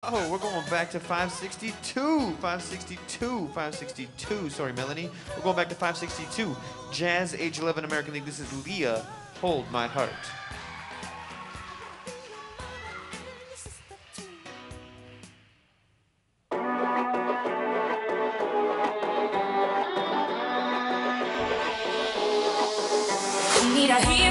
Oh, we're going back to 562. 562. 562. Sorry, Melanie. We're going back to 562. Jazz, age 11, American League. This is Leah, Hold My Heart. Need a hero.